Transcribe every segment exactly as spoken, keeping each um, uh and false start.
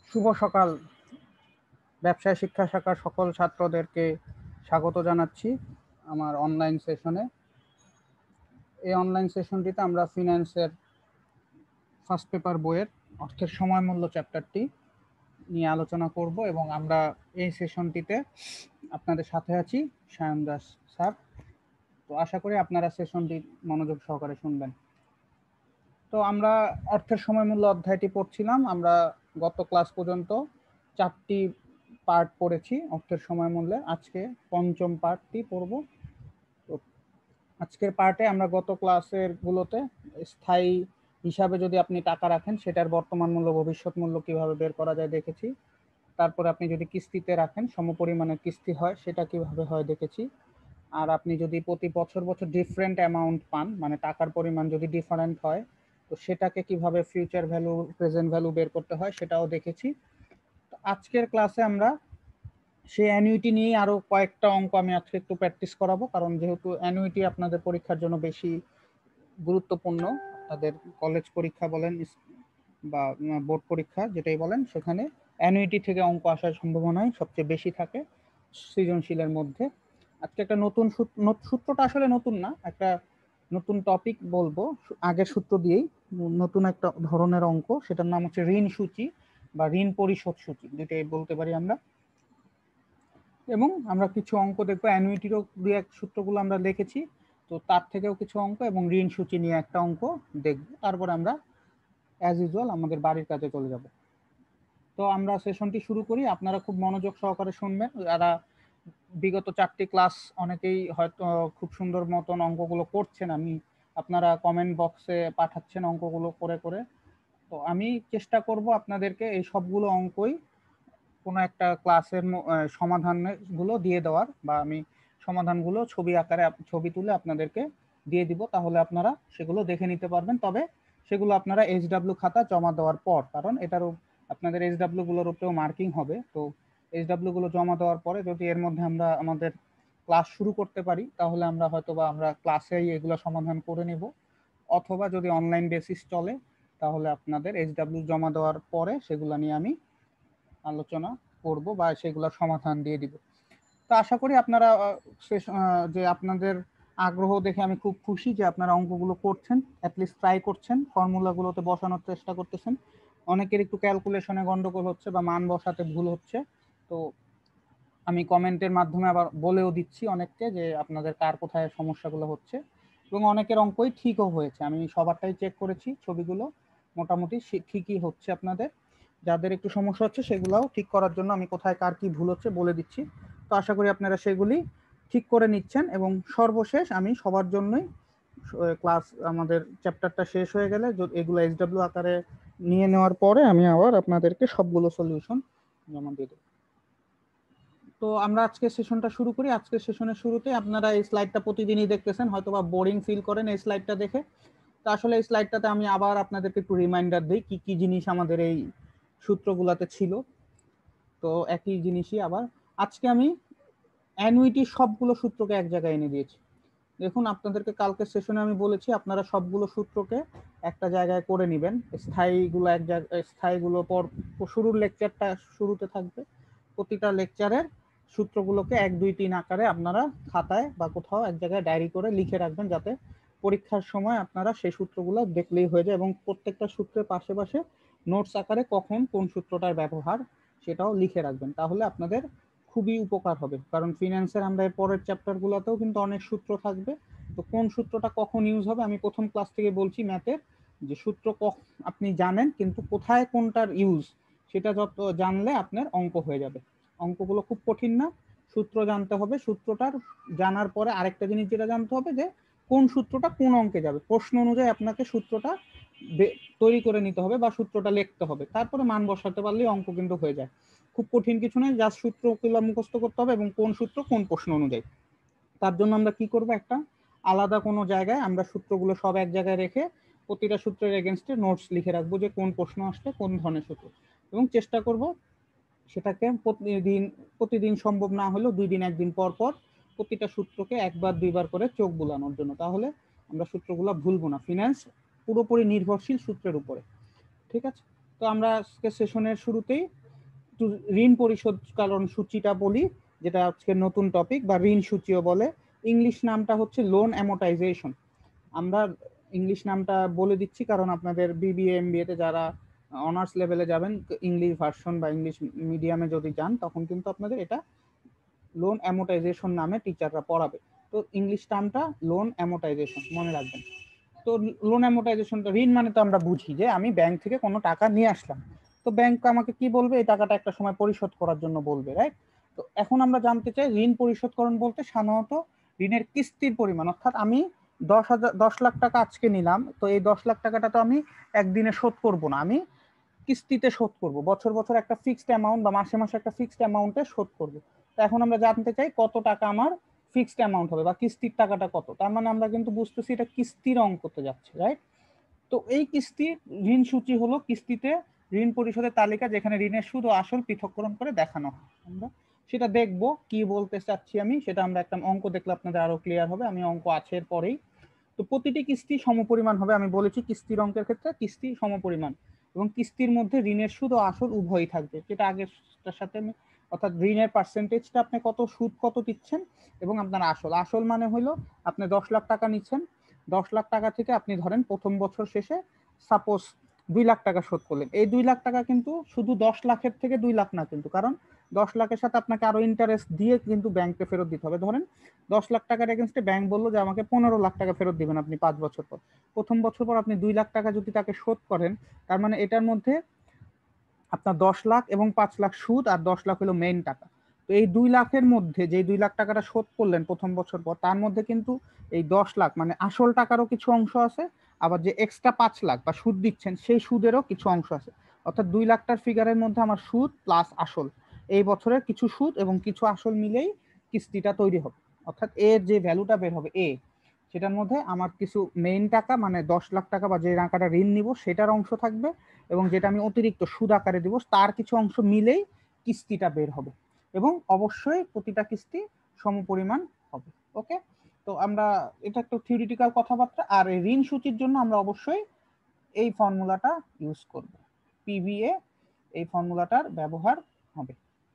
শুভ সকাল। ব্যবসায় শিক্ষা শাখার সকল ছাত্রদেরকে স্বাগত জানাচ্ছি আমার অনলাইন সেশনে। এই অনলাইন সেশনটিতে আমরা ফিন্যান্সের ফার্স্ট পেপার বইয়ের অর্থের সময় মূল্য চ্যাপ্টারটি নিয়ে আলোচনা করব এবং আমরা এই সেশনটিতে আপনাদের সাথে আছি সায়ন দাস স্যার। তো আশা করি আপনারা সেশনটি মনোযোগ সহকারে শুনবেন। তো আমরা অর্থের সময় মূল্য অধ্যায়টি পড়ছিলাম। আমরা গত ক্লাস পর্যন্ত চারটি পার্ট পড়েছি অর্থের সময় মূল্যে। আজকে পঞ্চম পার্টটি পড়ব। তো আজকের পার্টে আমরা গত ক্লাসের গুলোতে স্থায়ী হিসাবে যদি আপনি টাকা রাখেন সেটার বর্তমান মূল্য ভবিষ্যৎ মূল্য কিভাবে বের করা যায় দেখেছি। তারপরে আপনি যদি কিস্তিতে রাখেন সমপরিমাণের কিস্তি হয় সেটা কিভাবে হয় দেখেছি। আর আপনি যদি প্রতি বছর বছর ডিফারেন্ট অ্যামাউন্ট পান, মানে টাকার পরিমাণ যদি ডিফারেন্ট হয়, তো সেটাকে কিভাবে ফিউচার ভ্যালু প্রেজেন্ট ভ্যালু বের করতে হয় সেটাও দেখেছি। তো আজকের ক্লাসে আমরা সেই অ্যানুইটি নিয়েই আরো কয়েকটা অঙ্ক আমি আজকে একটু প্র্যাকটিস করাবো, কারণ যেহেতু অ্যানুইটি আপনাদের পরীক্ষার জন্য বেশি গুরুত্বপূর্ণ। আপনাদের কলেজ পরীক্ষা বলেন বা বোর্ড পরীক্ষা যেটাই বলেন, সেখানে অ্যানুইটি থেকে অঙ্ক আসার সম্ভাবনাই সবচেয়ে বেশি থাকে সৃজনশীলের মধ্যে। আজকে একটা নতুন সূত্রটা আসলে নতুন না, একটা নতুন টপিক বলবো আগের সূত্র দিয়েই। নতুন একটা ধরনের অঙ্ক, সেটার নাম হচ্ছে ঋণ সূচি বা ঋণ পরিশোধ সূচি, দুইটাই বলতে পারি আমরা। এবং আমরা কিছু অঙ্ক দেখবো, অ্যানুইটিরও দুই এক সূত্রগুলো আমরা লিখেছি, তো তার থেকেও কিছু অঙ্ক এবং ঋণ সূচি নিয়ে একটা অঙ্ক দেখবো। তারপর আমরা অ্যাজ ইউজুয়াল আমাদের বাড়ির কাজে চলে যাব। তো আমরা সেশনটি শুরু করি। আপনারা খুব মনোযোগ সহকারে শুনবেন। যারা বিগত চারটি ক্লাস অনেকেই হয়তো খুব সুন্দর মতন অঙ্কগুলো করছেন, আমি আপনারা কমেন্ট বক্সে পাঠাচ্ছেন অঙ্কগুলো করে করে। তো আমি চেষ্টা করব আপনাদেরকে এই সবগুলো অঙ্কই কোনো একটা ক্লাসের সমাধানগুলো দিয়ে দেওয়ার, বা আমি সমাধানগুলো ছবি আকারে ছবি তুলে আপনাদেরকে দিয়ে দিব, তাহলে আপনারা সেগুলো দেখে নিতে পারবেন। তবে সেগুলো আপনারা এইচডাব্লিউ খাতা জমা দেওয়ার পর, কারণ এটারও আপনাদের এইচডাব্লিউ গুলোর উপরেও মার্কিং হবে। তো এইচডাব্লিউ গুলো জমা দেওয়ার পরে যদি এর মধ্যে আমরা আমাদের ক্লাস শুরু করতে পারি, তাহলে আমরা হয়তো বা আমরা ক্লাসেই এগুলো সমাধান করে নেব। অথবা যদি অনলাইন বেসিস চলে, তাহলে আপনাদের এইচডাব্লিউ জমা দেওয়ার পরে সেগুলো নিয়ে আমি আলোচনা করব বা সেগুলোর সমাধান দিয়ে দিব। তো আশা করি আপনারা যে আপনাদের আগ্রহ দেখে আমি খুব খুশি যে আপনারা অঙ্কগুলো করছেন, অ্যাটলিস্ট ট্রাই করছেন, ফর্মুলাগুলোতে বসানোর চেষ্টা করতেছেন। অনেকের একটু ক্যালকুলেশনে গন্ডগোল হচ্ছে বা মান বসাতে ভুল হচ্ছে, তো আমি কমেন্টের মাধ্যমে আবার বলেও দিচ্ছি অনেককে যে আপনাদের কার কোথায় সমস্যাগুলো হচ্ছে। এবং অনেকের অঙ্কই ঠিকও হয়েছে, আমি সবারটাই চেক করেছি, ছবিগুলো মোটামুটি ঠিকই হচ্ছে আপনাদের। যাদের একটু সমস্যা হচ্ছে সেগুলোও ঠিক করার জন্য আমি কোথায় কার কি ভুল হচ্ছে বলে দিচ্ছি। তো আশা করি আপনারা সেগুলি ঠিক করে নিচ্ছেন। এবং সর্বশেষ আমি সবার জন্যই ক্লাস আমাদের চ্যাপ্টারটা শেষ হয়ে গেলে এগুলো এইচডাব্লিউ আকারে নিয়ে নেওয়ার পরে আমি আবার আপনাদেরকে সবগুলো সলিউশন জমা দিয়ে দেব। তো আমরা আজকে সেশনটা শুরু করি। আজকের সেশনের শুরুতে আপনারা এই স্লাইডটা প্রতিদিনই দেখতেছেন, হয়তোবা বোরিং ফিল করেন এই স্লাইডটা দেখে। তো আসলে এই স্লাইডটাতে আমি আবার আপনাদেরকে একটু রিমাইন্ডার দিই কি কি জিনিস আমাদের এই সূত্রগুলোতে ছিল। তো একই জিনিসই আবার আজকে আমি অ্যানুইটি সবগুলো সূত্রকে এক জায়গায় এনে দিয়েছি। দেখুন, আপনাদেরকে কালকে সেশনে আমি বলেছি আপনারা সবগুলো সূত্রকে একটা জায়গায় করে নেবেন। স্থায়ীগুলো এক জায়গায়, স্থায়ীগুলো পর শুরুর লেকচারটা শুরুতে থাকবে। প্রতিটা লেকচারের সূত্রগুলোকে এক দুই তিন আকারে আপনারা খাতায় বা কোথাও এক জায়গায় ডায়েরি করে লিখে রাখবেন, যাতে পরীক্ষার সময় আপনারা সেই সূত্রগুলো দেখলেই হয়ে যায়। এবং প্রত্যেকটা সূত্রের পাশে পাশে নোটস আকারে কখন কোন সূত্রটার ব্যবহার সেটাও লিখে রাখবেন, তাহলে আপনাদের খুবই উপকার হবে। কারণ ফিন্যান্সের আমরা এর পরের চ্যাপ্টারগুলোতেও কিন্তু অনেক সূত্র থাকবে, তো কোন সূত্রটা কখন ইউজ হবে আমি প্রথম ক্লাস থেকে বলছি ম্যাথের, যে সূত্র আপনি জানেন কিন্তু কোথায় কোনটার ইউজ সেটা যত জানলে আপনার অঙ্ক হয়ে যাবে। অঙ্কগুলো খুব কঠিন না, সূত্র জানতে হবে। সূত্রটার জানার পরে আরেকটা জিনিস যেটা জানতে হবে যে কোন সূত্রটা কোন অঙ্কে যাবে, প্রশ্ন অনুযায়ী আপনাকে সূত্রটা তৈরি করে নিতে হবে বা সূত্রটা লিখতে হবে, তারপরে মান বসাতে পারলেই অঙ্ক কিন্তু হয়ে যায়। খুব কঠিন কিছু নয়, জাস্ট সূত্রগুলো মুখস্থ করতে হবে এবং কোন সূত্র কোন প্রশ্ন অনুযায়ী। তার জন্য আমরা কি করব, একটা আলাদা কোনো জায়গায় আমরা সূত্রগুলো সব এক জায়গায় রেখে প্রতিটা সূত্রের এগেনস্টে নোটস লিখে রাখবো যে কোন প্রশ্ন আসছে কোন ধরনের সূত্র, এবং চেষ্টা করব সেটাকে প্রতিদিন প্রতিদিন সম্ভব না হলেও দুই দিন একদিন পর পর প্রতিটা সূত্রকে একবার দুইবার করে চোখ বুলানোর জন্য, তাহলে আমরা সূত্রগুলো ভুলবো না। ফিন্যান্স পুরোপুরি নির্ভরশীল সূত্রের উপরে, ঠিক আছে? তো আমরা আজকে সেশনের শুরুতেই ঋণ পরিশোধকরণ সূচিটা বলি, যেটা আজকে নতুন টপিক বা ঋণ সূচিও বলে। ইংলিশ নামটা হচ্ছে লোন অ্যামোর্টাইজেশন। আমরা ইংলিশ নামটা বলে দিচ্ছি কারণ আপনাদের বিবিএ এমবিএ তে যারা অনার্স লেভেলে যাবেন, ইংলিশ ভার্সন বা ইংলিশ মিডিয়ামে যদি যান, তখন কিন্তু আপনাদের এটা লোন অ্যামোর্টাইজেশন নামে টিচাররা পড়াবে। তো ইংলিশ টার্মটা লোন অ্যামোর্টাইজেশন মনে রাখবেন। তো লোন অ্যামোর্টাইজেশনটা, ঋণ মানে তো আমরা বুঝি যে আমি ব্যাংক থেকে কোনো টাকা নিয়ে আসলাম, তো ব্যাংক আমাকে কি বলবে, এই টাকাটা একটা সময় পরিশোধ করার জন্য বলবে, রাইট? তো এখন আমরা জানতে চাই ঋণ পরিশোধকরণ বলতে সাধারণত ঋণের কিস্তির পরিমাণ, অর্থাৎ আমি দশ হাজার দশ লাখ টাকা আজকে নিলাম, তো এই দশ লাখ টাকাটা তো আমি একদিনে শোধ করব না, আমি কিস্তিতে শোধ করব, বছর বছর একটা ফিক্সড অ্যামাউন্ট বা মাসে মাসে একটা ফিক্সড অ্যামাউন্টে শোধ করব। তো এখন আমরা জানতে চাই কত টাকা আমার ফিক্সড অ্যামাউন্ট হবে বা কিস্তির টাকাটা কত। তার মানে আমরা কিন্তু বুঝতেছি এটা কিস্তির অঙ্কতে যাচ্ছে, রাইট? তো এই কিস্তি ঋণ সূচি হলো কিস্তিতে ঋণ পরিশোধের তালিকা, যেখানে ঋণের সুদ ও আসল পৃথককরণ করে দেখানো হয়। আমরা সেটা দেখব কি বলতে চাচ্ছি আমি, সেটা আমরা একটা অঙ্ক দেখলে আপনাদের আরো ক্লিয়ার হবে। আমি অঙ্ক আছে এর পরেই। তো প্রতিটি কিস্তি সমপরিমাণ হবে, আমি বলেছি কিস্তির অঙ্কের ক্ষেত্রে কিস্তি সমপরিমাণ, এবং কিস্তির মধ্যে ঋণের সুদ ও আসল উভয়ই থাকবে, যেটা আগেরটার সাথে আমি, অর্থাৎ ঋণের পার্সেন্টেজটা আপনি কত সুদ কত দিচ্ছেন, এবং আপনার আসল আসল মানে হলো আপনি দশ লাখ টাকা নিচ্ছেন, দশ লাখ টাকা থেকে আপনি ধরেন প্রথম বছর শেষে সাপোজ দুই লাখ টাকা শোধ করলেন। এই দুই লাখ টাকা কিন্তু শুধু দশ লাখের থেকে দুই লাখ না কিন্তু, কারণ দশ লাখের সাথে আপনাকে আরো ইন্টারেস্ট দিয়ে কিন্তু ব্যাংকে ফেরত দিতে হবে। ধরেন দশ লাখ টাকার এগেনস্টে ব্যাংক বললো যে আমাকে পনেরো লাখ টাকা ফেরত দিবেন আপনি পাঁচ বছর পর। প্রথম বছর পর আপনি দুই লাখ টাকা যদি তাকে শোধ করেন, তার মানে এটার মধ্যে আপনার দশ লাখ এবং পাঁচ লাখ সুদ আর দশ লাখ হলো মেইন টাকা। তো এই দুই লাখের মধ্যে যে দুই লাখ টাকাটা শোধ করলেন প্রথম বছর পর, তার মধ্যে কিন্তু এই দশ লাখ মানে আসল টাকারও কিছু অংশ আছে, আবার যে এক্সট্রা পাঁচ লাখ বা সুদ দিচ্ছেন সেই সুদেরও কিছু অংশ আছে। অর্থাৎ দুই লাখটার ফিগারের মধ্যে আমার সুদ প্লাস আসল, এই বছরের কিছু সুদ এবং কিছু আসল মিলেই কিস্তিটা তৈরি হবে। অর্থাৎ এর যে ভ্যালুটা বের হবে এ, সেটার মধ্যে আমার কিছু মেইন টাকা মানে দশ লাখ টাকা বা যে টাকাটা ঋণ নিব সেটার অংশ থাকবে, এবং যেটা আমি অতিরিক্ত সুদ আকারে দিব তার কিছু অংশ মিলেই কিস্তিটা বের হবে, এবং অবশ্যই প্রতিটা কিস্তি সমপরিমাণ হবে। ওকে, তো আমরা এটা একটা থিওরিটিক্যাল কথাবার্তা। আর এই ঋণ সূচির জন্য আমরা অবশ্যই এই ফর্মুলাটা ইউজ করব, পিভিএ, এই ফর্মুলাটার ব্যবহার হবে।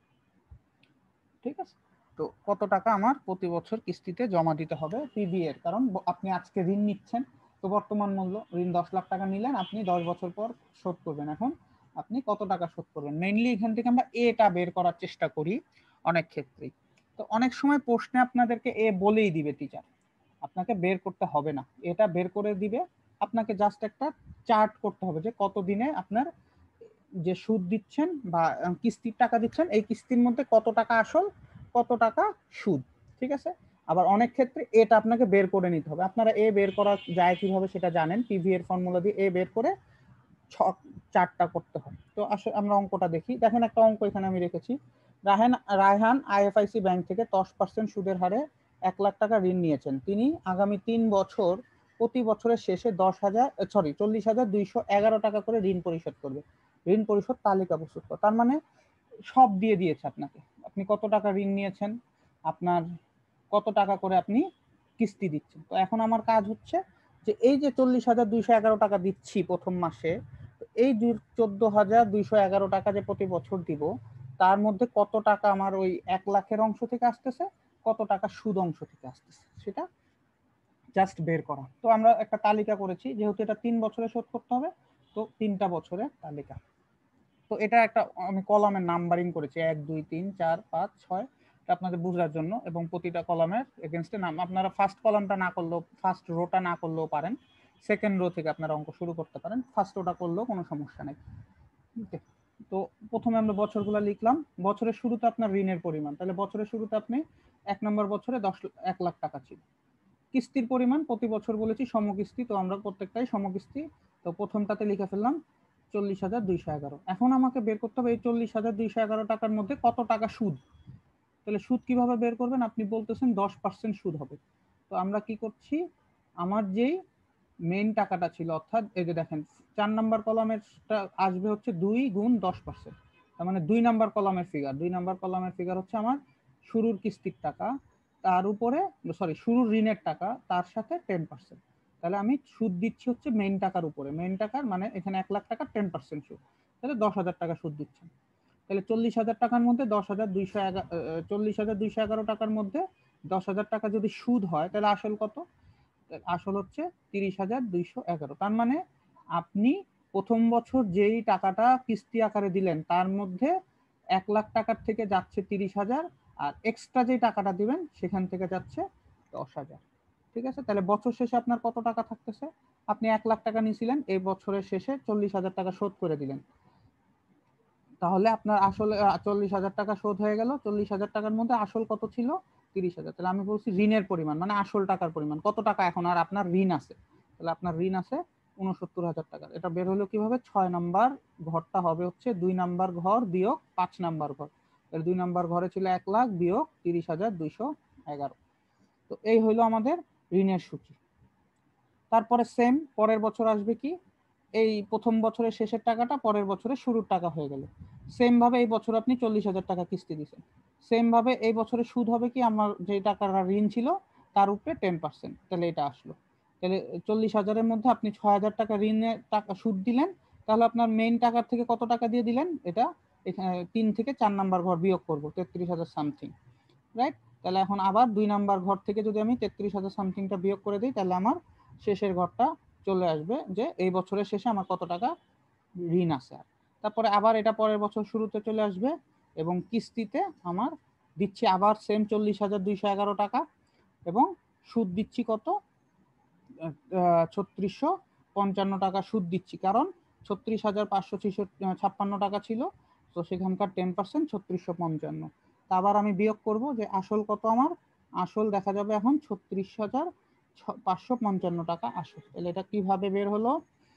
ঠিক আছে, তো কত টাকা আমার প্রতি বছর কিস্তিতে জমা দিতে হবে পিভিএ এর, কারণ আপনি আজকে ঋণ নিচ্ছেন, তো বর্তমান মূল্য ঋণ দশ লাখ টাকা নিলেন, আপনি দশ বছর পর শোধ করবেন, এখন আপনি কত টাকা শোধ করবেন। মেইনলি এখান থেকে আমরা এটা বের করার চেষ্টা করি অনেক ক্ষেত্রেই। তো অনেক সময় প্রশ্নে আপনাদেরকে এ বলেই দিবে টিচার, আপনাকে বের করতে হবে না, এটা বের করে দিবে, আপনাকে জাস্ট একটা চার্ট করতে হবে যে কত দিনে আপনার যে সুদ দিচ্ছেন বা কিস্তির টাকা দিচ্ছেন, এই কিস্তির মধ্যে কত টাকা আসল কত টাকা সুদ। ঠিক আছে, আবার অনেক ক্ষেত্রে এটা আপনাকে বের করে নিতে হবে। আপনারা এ বের করা যায় কিভাবে সেটা জানেন, পিভি এর ফর্মুলা দিয়ে এ বের করে চারটা করতে হয়। তো আসলে আমরা অঙ্কটা দেখি, দেখেন একটা অঙ্ক এখানে আমি রেখেছি। রায়হান রায়হান আইএফআইসি ব্যাংক থেকে দশ পার্সেন্ট সুদের হারে এক লাখ টাকা ঋণ নিয়েছেন। তিনি আগামী তিন বছর প্রতি বছরের শেষে দশ হাজার সরি চল্লিশ হাজার দুইশো এগারো টাকা করে ঋণ পরিশোধ করবে। ঋণ পরিশোধ তালিকা প্রস্তুত কর, তার মানে সব দিয়ে দিয়েছে আপনাকে, আপনি কত টাকা ঋণ নিয়েছেন, আপনার কত টাকা করে আপনি কিস্তি দিচ্ছেন। তো এখন আমার কাজ হচ্ছে যে এই যে চল্লিশ হাজার দুইশো এগারো টাকা দিচ্ছি প্রথম মাসে, এই চোদ্দ হাজার দুইশো এগারো টাকা যে প্রতি বছর দিব, তার মধ্যে কত টাকা আমার ওই এক লাখের অংশ থেকে আসতেছে, কত টাকা সুদ অংশ থেকে আসতেছে, সেটা জাস্ট বের করা। তো আমরা একটা তালিকা করেছি, যেহেতু এটা তিন বছরে শোধ করতে হবে, তো তিনটা বছরের তালিকা। তো এটা একটা আমি কলামের নাম্বারিং করেছি, এক দুই তিন চার পাঁচ ছয়, আপনাদের বোঝার জন্য, এবং প্রতিটা কলামের এগেনস্টে নাম। আপনারা ফার্স্ট কলামটা না করলেও, ফার্স্ট রোটা না করলেও পারেন, সেকেন্ড রো থেকে আপনারা অঙ্ক শুরু করতে পারেন, ফার্স্ট রোটা করলেও কোনো সমস্যা নেই। তো প্রথমে আমরা বছরগুলো লিখলাম, বছরের শুরুতে আপনার ঋণের পরিমাণ, তাহলে বছরের শুরুতে আপনি এক নম্বর বছরে দশ এক লাখ টাকা ছিল। কিস্তির পরিমাণ প্রতি বছর বলেছি সমকিস্তি, তো আমরা প্রত্যেকটাই সমকিস্তি, তো প্রথমটাতে লিখে ফেললাম চল্লিশ হাজার দুইশো এগারো। এখন আমাকে বের করতে হবে এই চল্লিশ হাজার দুইশো এগারো টাকার মধ্যে কত টাকা সুদ। তাহলে সুদ কিভাবে বের করবেন, আপনি বলতেছেন দশ পার্সেন্ট সুদ হবে, তো আমরা কি করছি, আমার যেই মেইন টাকাটা ছিল, অর্থাৎ এই যে দেখেন চার নাম্বার কলামের আসবে হচ্ছে দুই গুণ দশ পার্সেন্ট, তার মানে দুই নাম্বার কলামের ফিগার, দুই নাম্বার কলামের ফিগার হচ্ছে আমার শুরুর কিস্তির টাকা, তার উপরে সরি শুরুর ঋণের টাকা, তার সাথে টেন পার্সেন্ট। তাহলে আমি সুদ দিচ্ছি হচ্ছে মেইন টাকার উপরে, মেইন টাকার মানে এখানে এক লাখ টাকার টেন পার্সেন্ট সুদ। তাহলে দশ হাজার টাকা সুদ দিচ্ছেন। তাহলে চল্লিশ হাজার টাকার মধ্যে দশ হাজার দুইশো এগারো চল্লিশ হাজার দুইশো এগারো টাকার মধ্যে দশ হাজার টাকা যদি সুদ হয় তাহলে আসল কত? আসল হচ্ছে তিরিশ হাজার দুইশো এগারো। তার মানে আপনি প্রথম বছর যেই টাকাটা কিস্তি আকারে দিলেন তার মধ্যে এক লাখ টাকার থেকে যাচ্ছে তিরিশ হাজার, আর এক্সট্রা যে টাকাটা দিবেন সেখান থেকে যাচ্ছে দশ হাজার। ঠিক আছে, তাহলে বছর শেষে আপনার কত টাকা থাকতেছে? আপনি এক লাখ টাকা নিয়েছিলেন, এই বছরের শেষে চল্লিশ হাজার টাকা শোধ করে দিলেন, তাহলে আপনার আসলে চল্লিশ হাজার টাকা শোধ হয়ে গেল। চল্লিশ হাজার টাকার মধ্যে আসল কত ছিল? তিরিশ হাজার। তাহলে আমি বলছি ঋণের পরিমাণ মানে আসল টাকার পরিমাণ কত টাকা এখন আর আপনার ঋণ আছে। তাহলে আপনার ঋণ আছে উনসত্তর হাজার টাকা। এটা বের হলো কিভাবে? ছয় নাম্বার ঘরটা হবে হচ্ছে দুই নাম্বার ঘর বিয়োগ পাঁচ নাম্বার ঘর। তাহলে দুই নাম্বার ঘরে ছিল এক লাখ বিয়োগ তিরিশ হাজার দুইশো এগারো। তো এই হইলো আমাদের ঋণের সূচি। তারপরে সেম পরের বছর আসবে কি? এই প্রথম বছরের শেষের টাকাটা পরের বছরের শুরুর টাকা হয়ে গেল। সেম ভাবে এই বছর আপনি চল্লিশ হাজার টাকা কিস্তি দিচ্ছেন, সেম ভাবে এই বছরের সুদ হবে কি? আমার যে টাকাটা ঋণ ছিল তার উপরে টেন পার্সেন্ট, তাহলে এটা আসলো। তাহলে চল্লিশ হাজারের মধ্যে আপনি ছয় হাজার টাকা ঋণের টাকা সুদ দিলেন, তাহলে আপনার মেইন টাকার থেকে কত টাকা দিয়ে দিলেন? এটা এখানে তিন থেকে চার নাম্বার ঘর বিয়োগ করবো, তেত্রিশ হাজার সামথিং, রাইট? তাহলে এখন আবার দুই নাম্বার ঘর থেকে যদি আমি তেত্রিশ হাজার সামথিংটা বিয়োগ করে দিই, তাহলে আমার শেষের ঘরটা চলে আসবে যে এই বছরের শেষে আমার কত টাকা ঋণ আছে। আর তারপরে আবার এটা পরের বছর শুরুতে চলে আসবে এবং কিস্তিতে আমার দিচ্ছি আবার সেম চল্লিশ হাজার দুইশো এগারো টাকা এবং সুদ দিচ্ছি কত? ছত্রিশশো পঞ্চান্ন টাকা সুদ দিচ্ছি, কারণ ছত্রিশ হাজার পাঁচশো ছাপ্পান্ন টাকা ছিল, তো সেখানকার টেন পার্সেন্ট ছত্রিশশো পঞ্চান্ন। তা আবার আমি বিয়োগ করব যে আসল কত আমার? আসল দেখা যাবে এখন ছত্রিশ হাজার পাঁচশো পঞ্চান্ন টাকা আসল। তাহলে এটা কিভাবে বের হলো?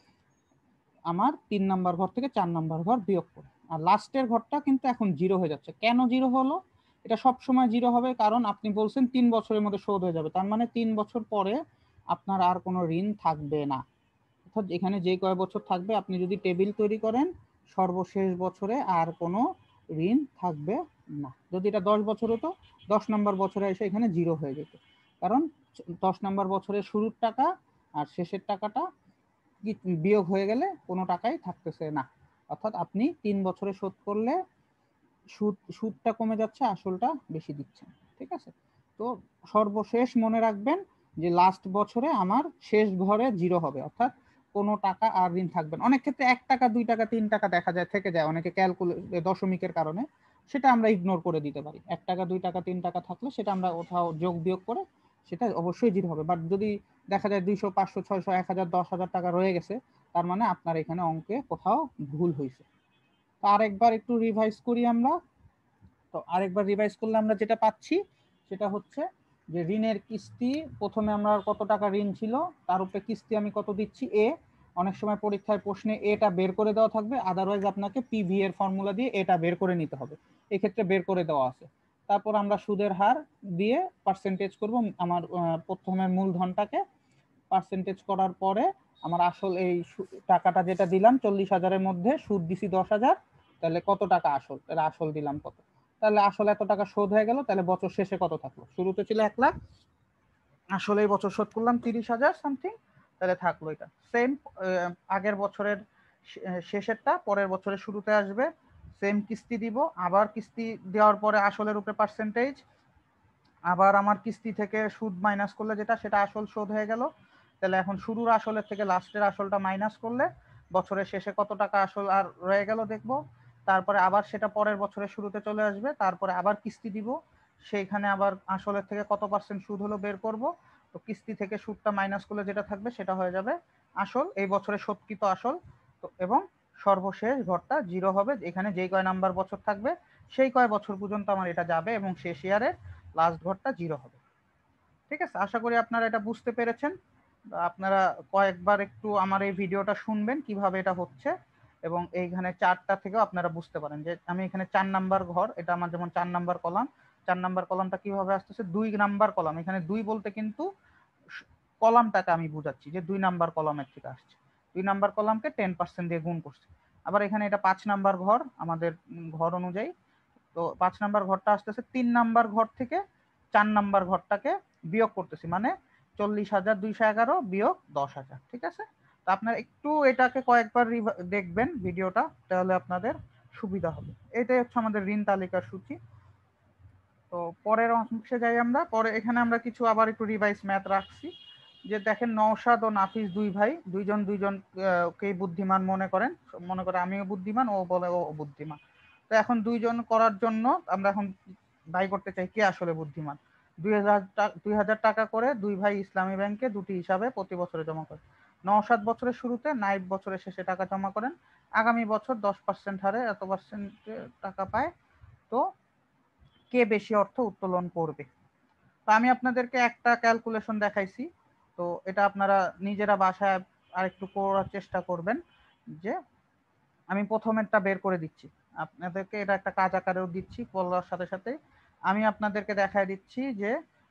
আমার তিন নাম্বার ঘর থেকে চার নাম্বার ঘর বিয়োগ করে, আর লাস্টের ঘরটা কিন্তু এখন জিরো হয়ে যাচ্ছে। কেন জিরো হলো? এটা সব সময় জিরো হবে, কারণ আপনি বলছেন তিন বছরের মধ্যে শোধ হয়ে যাবে, তার মানে তিন বছর পরে আপনার আর কোনো ঋণ থাকবে না। অর্থাৎ এখানে যে কয় বছর থাকবে আপনি যদি টেবিল তৈরি করেন, সর্বশেষ বছরে আর কোনো ঋণ থাকবে না। যদি এটা দশ বছর হতো, দশ নম্বর বছরে এসে এখানে জিরো হয়ে যেত, কারণ দশ নম্বর বছরের শুরুর টাকা আর শেষের টাকাটা বিয়োগ হয়ে গেলে কোনো টাকাই থাকতেছে না। অর্থাৎ আপনি তিন বছরে শোধ করলে সুদ সুদটা কমে যাচ্ছে, আসলটা বেশি দিচ্ছেন। ঠিক আছে, তো সর্বশেষ মনে রাখবেন যে লাস্ট বছরে আমার শেষ ঘরে জিরো হবে, অর্থাৎ কোনো টাকা আর ঋণ থাকবে না। অনেক ক্ষেত্রে এক টাকা দুই টাকা তিন টাকা দেখা যায় থেকে যায়, অনেকে ক্যালকুলেট দশমিকের কারণে, সেটা আমরা ইগনোর করে দিতে পারি। এক টাকা দুই টাকা তিন টাকা থাকলে সেটা আমরা কোথাও যোগ বিয়োগ করে সেটা অবশ্যই জিরো হবে। বাট যদি দেখা যায় দুইশো পাঁচশো ছয়শো এক হাজার দশ হাজার টাকা রয়ে গেছে, তার মানে আপনার এখানে অঙ্কে কোথাও ভুল হয়েছে। তো আরেকবার একটু রিভাইজ করি আমরা। তো আরেকবার রিভাইজ করলে আমরা যেটা পাচ্ছি সেটা হচ্ছে যে ঋণের কিস্তি, প্রথমে আমরা কত টাকা ঋণ ছিল তার উপরে কিস্তি আমি কত দিচ্ছি এ। অনেক সময় পরীক্ষায় প্রশ্নে এটা বের করে দেওয়া থাকবে, আদারওয়াইজ আপনাকে পিভি এর ফর্মুলা দিয়ে এটা বের করে নিতে হবে, এক্ষেত্রে বের করে দেওয়া আছে। তারপর আমরা সুদের হার দিয়ে পার্সেন্টেজ করব, আমার প্রথমের মূলধনটাকে পার্সেন্টেজ করার পরে আমার আসল এই টাকাটা যেটা দিলাম চল্লিশ হাজারের মধ্যে সুদ দিছি দশ হাজার, তাহলে কত টাকা আসল? তাহলে আসল দিলাম কত, তাহলে আসলে এত টাকা শোধ হয়ে গেল। তাহলে বছর শেষে কত থাকলো? শুরুতে ছিল এক লাখ, আসলে এই বছর শোধ করলাম তিরিশ হাজার সামথিং, তাহলে থাকলো এটা সেম আগের বছরের শেষেরটা পরের বছরের শুরুতে আসবে। সেম কিস্তি দিব, আবার কিস্তি দেওয়ার পরে আসলের উপরে পার্সেন্টেজ, আবার আমার কিস্তি থেকে সুদ মাইনাস করলে যেটা সেটা আসল শোধ হয়ে গেল। তাহলে এখন শুরুর আসলের থেকে লাস্টের আসলটা মাইনাস করলে বছরের শেষে কত টাকা আসল আর রয়ে গেল দেখবো। তারপরে আবার সেটা পরের বছরের শুরুতে চলে আসবে, তারপরে আবার কিস্তি দিব, সেইখানে আবার আসলের থেকে কত পার্সেন্ট সুদ হলো বের করব। তো কিস্তি থেকে সুদটা মাইনাস করলে যেটা থাকবে সেটা হয়ে যাবে আসল, এই বছরে শোধকৃত আসল। তো এবং সর্বশেষ ঘরটা জিরো হবে, এখানে যেই কয় নাম্বার বছর থাকবে সেই কয় বছর পর্যন্ত আমার এটা যাবে এবং শেষ ইয়ারের লাস্ট ঘরটা জিরো হবে। ঠিক আছে, আশা করি আপনারা এটা বুঝতে পেরেছেন। আপনারা কয়েকবার একটু আমার এই ভিডিওটা শুনবেন কিভাবে এটা হচ্ছে, এবং এইখানে চারটা থেকেও আপনারা বুঝতে পারেন যে আমি এখানে চার নাম্বার ঘর, এটা আমার যেমন চার নাম্বার কলাম, চার নাম্বার কলামটা কিভাবে আসতেছে দুই নাম্বার কলাম, এখানে দুই বলতে কিন্তু কলামটাকে আমি বুঝাচ্ছি যে দুই নাম্বার কলামের থেকে আসছে, দুই নাম্বার কলামকে টেন পার্সেন্ট দিয়ে গুণ করছে। আবার এখানে এটা পাঁচ নাম্বার ঘর আমাদের ঘর অনুযায়ী, তো পাঁচ নাম্বার ঘরটা আসতেছে তিন নাম্বার ঘর থেকে চার নাম্বার ঘরটাকে বিয়োগ করতেছি, মানে চল্লিশ হাজার দুইশো এগারো বিয়োগ দশ হাজার। ঠিক আছে, তো আপনারা একটু এটাকে কয়েকবার দেখবেন ভিডিওটা, তাহলে আপনাদের সুবিধা হবে। এটাই হচ্ছে আমাদের ঋণ তালিকার সূচি। তো পরের অংশে যাই আমরা। পরে এখানে আমরা কিছু আবার একটু রিভাইজ ম্যাথ রাখছি, যে দেখেন নওশাদ ও নাফিস দুই ভাই, দুইজন দুইজন কে বুদ্ধিমান মনে করেন, মনে করে আমিও বুদ্ধিমান, ও বলে ও বুদ্ধিমান। তো এখন দুইজন করার জন্য আমরা এখন বাই করতে চাই কে আসলে বুদ্ধিমান। দুই হাজার দুই হাজার টাকা করে দুই ভাই ইসলামী ব্যাংকে দুটি হিসাবে প্রতি বছরে জমা করে। নওশাদ বছরের শুরুতে, নাইব বছরের শেষে টাকা জমা করেন। আগামী বছর দশ পার্সেন্ট হারে এত পার্সেন্ট টাকা পায়। তো কে বেশি অর্থ উত্তোলন করবে? তো আমি আপনাদেরকে একটা ক্যালকুলেশন দেখাইছি, তো এটা আপনারা নিজেরা বাসায় আরেকটু করার চেষ্টা করবেন। যে আমি প্রথমেরটা বের করে দিচ্ছি আপনাদেরকে, এটা একটা কাজ আকারেও দিচ্ছি বলার সাথে সাথে আমি আপনাদেরকে দেখায় দিচ্ছি যে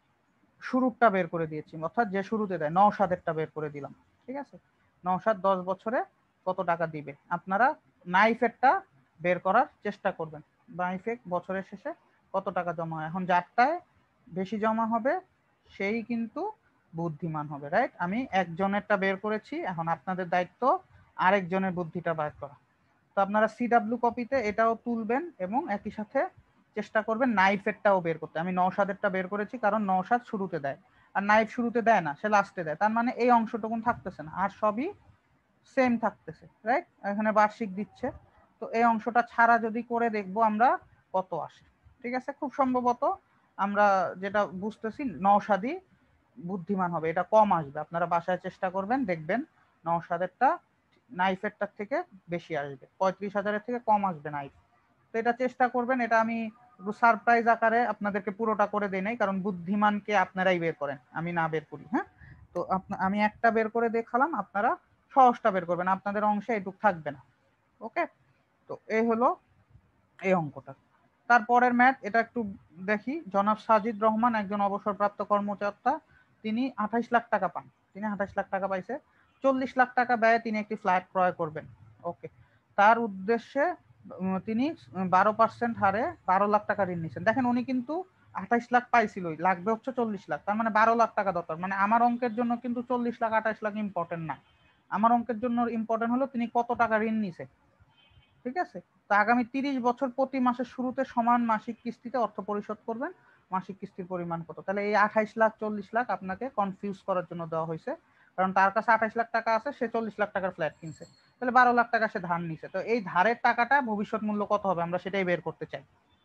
শুরুটা বের করে দিয়েছি, অর্থাৎ যে শুরুতে দেয় নওশাদেরটা বের করে দিলাম। ঠিক আছে, নওশাদ দশ বছরে কত টাকা দিবে, আপনারা নাইফেরটা বের করার চেষ্টা করবেন। নাইফে বছরের শেষে কত টাকা জমা হয়। এখন যারটায় বেশি জমা হবে সেই কিন্তু বুদ্ধিমান হবে, রাইট? আমি একজনেরটা বের করেছি, এখন আপনাদের দায়িত্ব আরেকজনের বুদ্ধিটা বের করা। তো আপনারা সিডাব্লিউ কপিতে এটাও তুলবেন এবং একই সাথে চেষ্টা করবেন নাইফেরটাও বের করতে। আমি নওশাদেরটা বের করেছি কারণ নওশাদ শুরুতে দেয়, আর নাইফ শুরুতে দেয় না, সে লাস্টে দেয়। তার মানে এই অংশটুকুন থাকতেছে না, আর সবই সেম থাকতেছে, রাইট? এখানে বার্ষিক দিচ্ছে। তো এই অংশটা ছাড়া যদি করে দেখবো আমরা কত আসে। ঠিক আছে, খুব সম্ভবত আমরা যেটা বুঝতেছি নওশাদই বুদ্ধিমান হবে, এটা কম আসবে। আপনারা বাসায় চেষ্টা করবেন, দেখবেন নওশাদেরটা নাইফেরটার থেকে বেশি আসবে, পঁয়ত্রিশ হাজারের থেকে কম আসবে নাইফ। তো এটা চেষ্টা করবেন। এটা আমি সারপ্রাইজ আকারে আপনাদেরকে পুরোটা করে দেই নাই, কারণ বুদ্ধিমানকে আপনারাই বের করেন, আমি না বের করি। হ্যাঁ, তো আমি একটা বের করে দেখালাম, আপনারা সহজটা বের করবেন, আপনাদের অংশে এটুক থাকবে না। ওকে, তো এই হলো এই অঙ্কটা। তারপরের ম্যাথ, এটা একটু দেখি। জনাব সাজিদ রহমান একজন অবসরপ্রাপ্ত কর্মকর্তা, তিনি আঠাইশ লাখ টাকা পান। তিনি আঠাইশ লাখ টাকা পাইছে, চল্লিশ লাখ টাকা ব্যয়ে তিনি একটি ফ্ল্যাট ক্রয় করবেন। ওকে, তার উদ্দেশ্যে তিনি বারো পার্সেন্ট হারে বারো লাখ টাকা ঋণ নিচ্ছেন। দেখেন উনি কিন্তু আঠাইশ লাখ পাইছিল, লাগবে হচ্ছে চল্লিশ লাখ, তার মানে বারো লাখ টাকা দরকার। মানে আমার অঙ্কের জন্য কিন্তু চল্লিশ লাখ আঠাইশ লাখ ইম্পর্টেন্ট না, আমার অঙ্কের জন্য ইম্পর্টেন্ট হলো তিনি কত টাকা ঋণ নিছে। ঠিক আছে, তো আগামী তিরিশ বছর প্রতি মাসের শুরুতে সমান মাসিক কিস্তিতে অর্থ পরিশোধ করবেন। মাসিক কিস্তির পরিমাণ কত? তাহলে এই আঠাইশ লাখ চল্লিশ লাখ আপনাকে কনফিউজ করার জন্য দেওয়া হয়েছে, কারণ তার কাছে আঠাইশ লাখ টাকা আছে, সে চল্লিশ লাখ টাকার ফ্ল্যাট কিনছে, তাহলে বারো লাখ টাকা সে ধার নিছে। তো এই ধারের টাকাটা ভবিষ্যৎ মূল্য কত হবে আমরা সেটাই বের করতে চাই।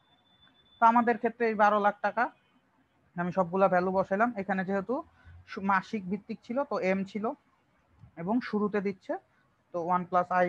তো আমাদের ক্ষেত্রে এই বারো লাখ টাকা আমি সবগুলা ভ্যালু বসাইলাম। এখানে যেহেতু মাসিক ভিত্তিক ছিল তো এম ছিল এবং শুরুতে দিচ্ছে, তো ওয়ান প্লাস আই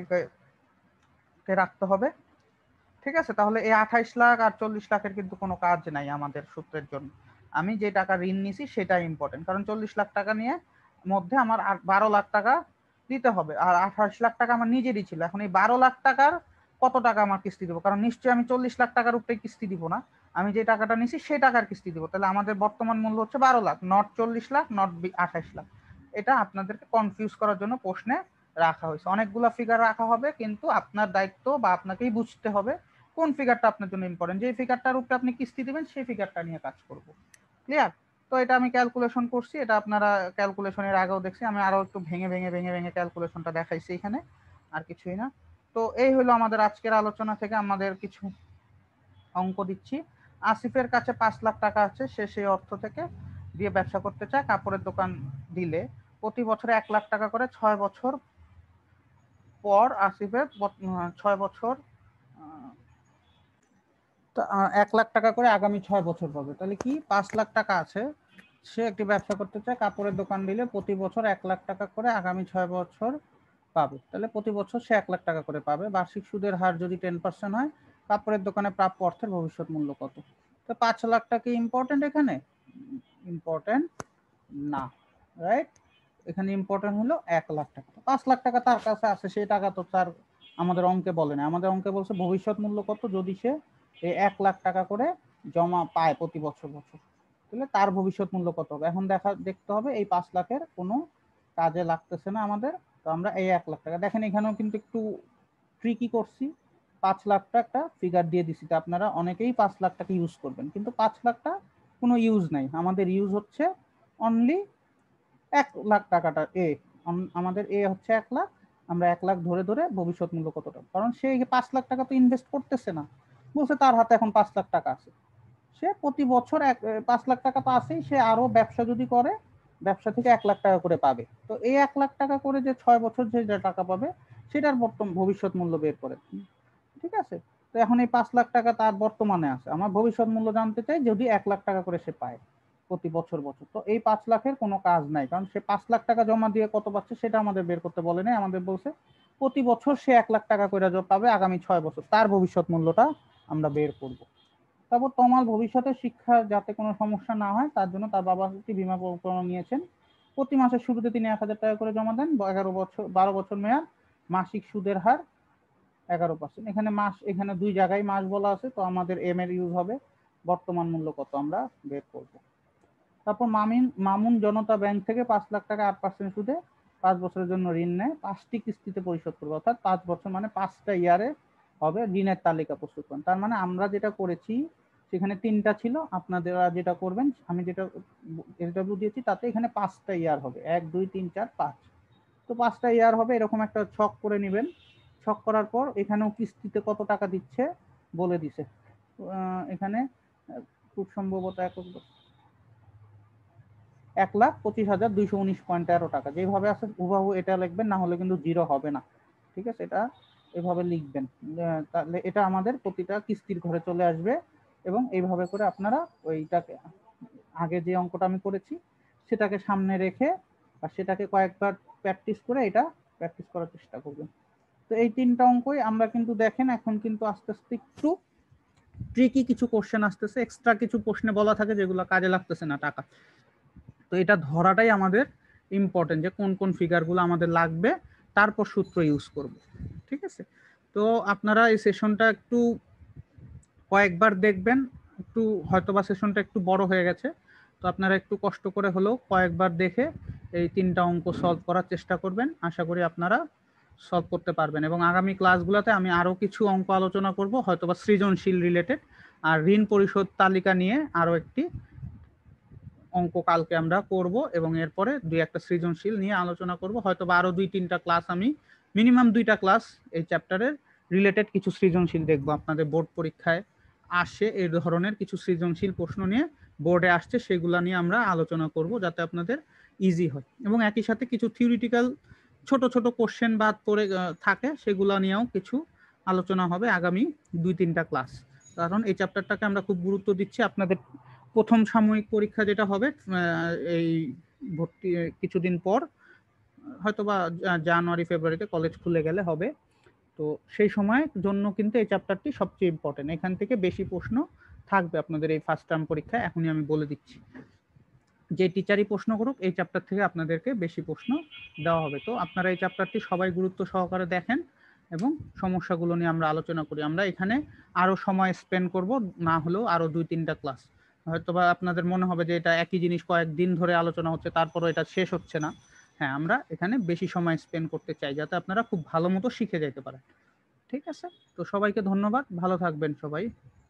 কে রাখতে হবে। ঠিক আছে, তাহলে এই আঠাইশ লাখ আর চল্লিশ লাখের কিন্তু কোনো কাজ নাই আমাদের সূত্রের জন্য। আমি যে টাকা ঋণ নিছি সেটাই ইম্পর্টেন্ট, কারণ চল্লিশ লাখ টাকা নিয়ে মধ্যে আমার বারো লাখ টাকা দিতে হবে, আর আঠাইশ লাখ টাকা আমার নিজেরই ছিল। এখন এই বারো লাখ টাকার কত টাকা আমার কিস্তি দিব, কারণ নিশ্চয়ই আমি চল্লিশ লাখ টাকার উপরে কিস্তি দিব না, আমি যে টাকাটা নিছি সেই টাকার কিস্তি দিব। তাহলে আমাদের বর্তমান মূল্য হচ্ছে বারো লাখ, নট চল্লিশ লাখ, নট আঠাইশ লাখ। এটা আপনাদেরকে কনফিউজ করার জন্য প্রশ্নে রাখা হয়েছে। অনেকগুলো ফিগার রাখা হবে, কিন্তু আপনার দায়িত্ব বা আপনাকেই বুঝতে হবে কোন ফিগারটা আপনার জন্য ইম্পর্টেন্ট। যে ফিগারটার উপরে আপনি কিস্তি দিবেন সেই ফিগারটা নিয়ে কাজ করব। ক্লিয়ার? তো এটা আমি ক্যালকুলেশন করছি, এটা আপনারা ক্যালকুলেশনের আগেও দেখছি, আমি আরো একটু ভেঙে ভেঙে ভেঙে ভেঙে ক্যালকুলেশনটা দেখাইছি এখানে, আর কিছুই না। তো এই হলো আমাদের আজকের আলোচনা থেকে আমাদের কিছু অঙ্ক দিচ্ছি। আসিফের কাছে পাঁচ লাখ টাকা আছে, সে সেই অর্থ থেকে দিয়ে ব্যবসা করতে চায়। কাপড়ের দোকান দিলে প্রতি বছরে এক লাখ টাকা করে ছয় বছর পর আসিফের ছয় বছর এক লাখ টাকা করে আগামী ছয় বছর পাবে। তাহলে কি পাঁচ লাখ টাকা আছে, সে একটি ব্যবসা করতে চায়, কাপড়ের দোকান দিলে প্রতি বছর এক লাখ টাকা করে আগামী ছয় বছর পাবে। তাহলে প্রতি বছর সে এক লাখ টাকা করে পাবে। বার্ষিক সুদের হার যদি টেন পার্সেন্ট হয়, কাপড়ের দোকানে প্রাপ্য অর্থের ভবিষ্যৎ মূল্য কত? তো পাঁচ লাখ টাকা ইম্পর্টেন্ট, এখানে ইম্পর্টেন্ট না, রাইট? এখানে ইম্পর্টেন্ট হলো এক লাখ টাকা। পাঁচ লাখ টাকা তার কাছে আছে, সেই টাকা তো তার আমাদের অঙ্কে বলে না, আমাদের অঙ্কে বলছে ভবিষ্যৎ মূল্য কত, যদি সে এই এক লাখ টাকা করে জমা পায় প্রতি বছর বছর, তাহলে তার ভবিষ্যৎ মূল্য কত হবে। এখন দেখা দেখতে হবে এই পাঁচ লাখের কোনো কাজে লাগতেছে না আমাদের, তো আমরা এই এক লাখ টাকা, দেখেন এখানেও কিন্তু একটু ট্রিকি করছি, পাঁচ লাখটা একটা ফিগার দিয়ে দিছি। তো আপনারা অনেকেই পাঁচ লাখ টাকা ইউজ করবেন, কিন্তু পাঁচ লাখটা কোনো ইউজ নাই, আমাদের ইউজ হচ্ছে অনলি এক লাখ টাকাটা, এ আমাদের এ হচ্ছে এক লাখ, আমরা এক লাখ ধরে ধরে ভবিষ্যৎ মূল্য কতটা, কারণ সে পাঁচ লাখ টাকা তো ইনভেস্ট করতেছে না, বলছে তার হাতে এখন পাঁচ লাখ টাকা আছে, সে প্রতি বছর এক পাঁচ লাখ টাকা তো আছেই, সে আরো ব্যবসা যদি করে ব্যবসা থেকে এক লাখ টাকা করে পাবে। তো এই এক লাখ টাকা করে যে ছয় বছর যে টাকা পাবে সেটার বর্তমান ভবিষ্যৎ মূল্য বের করে, ঠিক আছে। তো এখন এই পাঁচ লাখ টাকা তার বর্তমানে আছে, আমার ভবিষ্যৎ মূল্য জানতে চাই যদি এক লাখ টাকা করে সে পায় প্রতি বছর বছর, তো এই পাঁচ লাখের কোনো কাজ নাই, কারণ সে পাঁচ লাখ টাকা জমা দিয়ে কত পাচ্ছে সেটা আমাদের বের করতে বলে নাই, আমাদের বলছে প্রতি বছর সে এক লাখ টাকা করে পাবে আগামী ছয় বছর, তার ভবিষ্যৎ মূল্যটা আমরা বের করব। তারপর তোমার ভবিষ্যতে শিক্ষা যাতে কোনো সমস্যা না হয় তার জন্য তার বাবা একটি বিমা পরিকল্পনা নিয়েছেন, প্রতি মাসের শুরুতে তিনি এক হাজার টাকা করে জমা দেন, এগারো বছর বারো বছর মেয়াদ, মাসিক সুদের হার এগারো পার্সেন্ট। এখানে মাস, এখানে দুই জায়গায় মাস বলা আছে, তো আমাদের এম এর ইউজ হবে, বর্তমান মূল্য কত আমরা বের করব। তারপর মামিন মামুন জনতা ব্যাংক থেকে পাঁচ লাখ টাকা আট পার্সেন্ট সুদে পাঁচ বছরের জন্য ঋণ নেয়, পাঁচটি কিস্তিতে পরিশোধ করবে, অর্থাৎ পাঁচ বছর মানে পাঁচটা ইয়ারে হবে ঋণের তালিকা প্রস্তুত করেন। তার মানে আমরা যেটা করেছি সেখানে তিনটা ছিল, আপনাদের যেটা করবেন আমি যেটা এসডব্লিউ দিয়েছি তাতে এখানে পাঁচটা ইয়ার হবে, এক দুই তিন চার পাঁচ, তো পাঁচটা ইয়ার হবে, এরকম একটা ছক করে নেবেন। ছক করার পর এখানেও কিস্তিতে কত টাকা দিচ্ছে বলে দিছে, এখানে খুব সম্ভবত এক এক লাখ পঁচিশ হাজার দুইশো উনিশ পয়েন্ট তেরো টাকা, যেভাবে আছে হুবাহু এটা লিখবেন, না হলে কিন্তু জিরো হবে না, ঠিক আছে, এটা এভাবে লিখবেন, তাহলে এটা আমাদের প্রতিটা কিস্তির ঘরে চলে আসবে, এবং এইভাবে করে আপনারা ওইটাকে আগে যে অঙ্কটা আমি করেছি সেটাকে সামনে রেখে বা সেটাকে কয়েকবার প্র্যাকটিস করে এটা প্র্যাকটিস করার চেষ্টা করবেন। তো এই তিনটা অঙ্কই আমরা কিন্তু দেখেন এখন কিন্তু আস্তে আস্তে একটু ট্রিকি কিছু কোশ্চেন আসতেছে, এক্সট্রা কিছু প্রশ্নে বলা থাকে যেগুলো কাজে লাগতেছে না টাকা, তো এটা ধরাটাই আমাদের ইম্পর্টেন্ট যে কোন কোন ফিগারগুলো আমাদের লাগবে, তারপর সূত্র ইউজ করব, ঠিক আছে। তো আপনারা এই সেশনটা একটু কয়েকবার দেখবেন, একটু হয়তোবা সেশনটা একটু বড় হয়ে গেছে, তো আপনারা একটু কষ্ট করে হলেও কয়েকবার দেখে এই তিনটা অঙ্ক সলভ করার চেষ্টা করবেন, আশা করি আপনারা সলভ করতে পারবেন। এবং আগামী ক্লাসগুলোতে আমি আরও কিছু অঙ্ক আলোচনা করব, হয়তোবা সৃজনশীল রিলেটেড, আর ঋণ পরিশোধ তালিকা নিয়ে আরও একটি অঙ্ক কালকে আমরা করব, এবং এরপরে দুই একটা সৃজনশীল নিয়ে আলোচনা করব, হয়তো বা আরো দুই তিনটা ক্লাস, আমি মিনিমাম দুইটা ক্লাস এই চ্যাপ্টারের রিলেটেড কিছু সৃজনশীল দেখব। আপনাদের বোর্ড পরীক্ষায় আসে এই ধরনের কিছু সৃজনশীল প্রশ্ন নিয়ে বোর্ডে আসছে, সেগুলো নিয়ে আমরা আলোচনা করব যাতে আপনাদের ইজি হয়, এবং একই সাথে কিছু থিওরিটিক্যাল ছোট ছোট কোশ্চেন বাদ পড়ে থাকে সেগুলো নিয়েও কিছু আলোচনা হবে আগামী দুই তিনটা ক্লাস, কারণ এই চ্যাপ্টারটাকে আমরা খুব গুরুত্ব দিচ্ছি। আপনাদের প্রথম সাময়িক পরীক্ষা যেটা হবে এই ভর্তি কিছুদিন পর, হয়তোবা জানুয়ারি ফেব্রুয়ারিতে কলেজ খুলে গেলে হবে, তো সেই সময়ের জন্য কিন্তু এই চ্যাপ্টারটি সবচেয়ে ইম্পর্টেন্ট, এখান থেকে বেশি প্রশ্ন থাকবে আপনাদের এই ফার্স্ট টার্ম পরীক্ষায়, এখনই আমি বলে দিচ্ছি, যে টিচারই প্রশ্ন করুক এই চ্যাপ্টার থেকে আপনাদেরকে বেশি প্রশ্ন দেওয়া হবে। তো আপনারা এই চ্যাপ্টারটি সবাই গুরুত্ব সহকারে দেখেন এবং সমস্যাগুলো নিয়ে আমরা আলোচনা করি। আমরা এখানে আরো সময় স্পেন্ড করব, না হলেও আরো দুই তিনটা ক্লাস, হয়তোবা আপনাদের মনে হবে যে এটা একই জিনিস কয়েকদিন ধরে আলোচনা হচ্ছে তারপরও এটা শেষ হচ্ছে না, হ্যাঁ আমরা এখানে বেশি সময় স্পেন্ড করতে চাই যাতে আপনারা খুব ভালো মতো শিখে যেতে পারেন, ঠিক আছে। তো সবাইকে ধন্যবাদ, ভালো থাকবেন সবাই।